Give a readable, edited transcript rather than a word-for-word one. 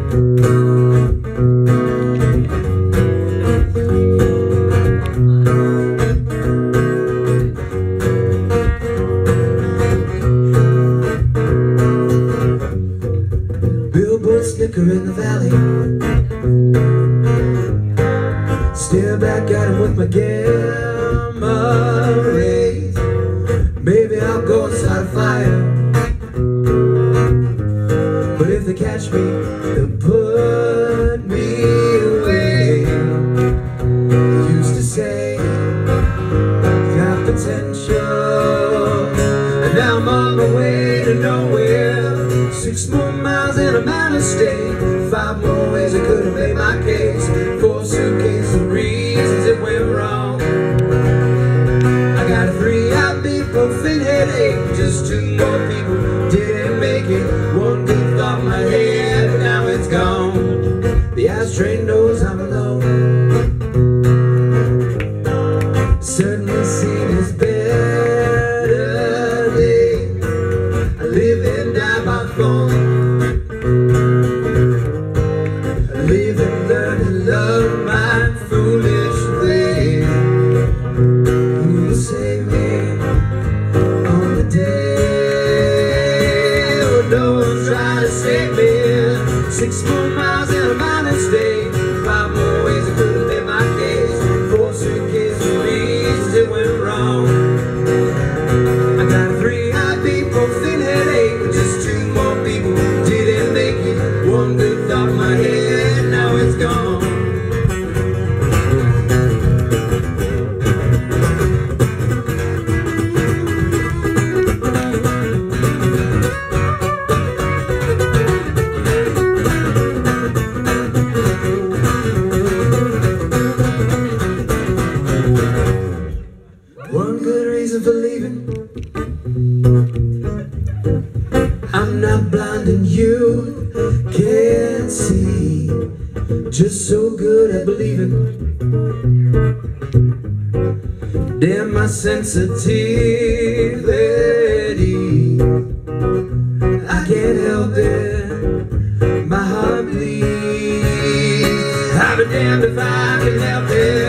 Slicker in the valley, stare back at him with my gamma rays. Maybe I'll go inside a fire, but if they catch me, they'll put me away. They used to say, got potential, and now I'm on my way to nowhere. 6 more miles and I'm out of state. 5 more ways I could have made my case. 4 suitcases of reasons it went wrong. I got a 3 ibuprofen headache. Just 2 more people didn't make it. 1 good thought in my head, now it's gone. The ashtray knows I'm alone. Certainly seen his better days. I live and die by phone. Live and learn to love my foolish ways. Who will save me on the day? Oh, no one's trying to save me. 6 more miles and I'm out of state. 5 more ways I could have made my case. 4 suitcases of reasons it went wrong. I got a 3 ibuprofen headache. Just 2 more people didn't make it. 1 good thought in my head, now it's gone. One good reason for leaving. I'm not blind and you can't see. Just so good at believing. Damn my sensitivity. I can't help it, my heart bleeds. I'll be damned if I can help it.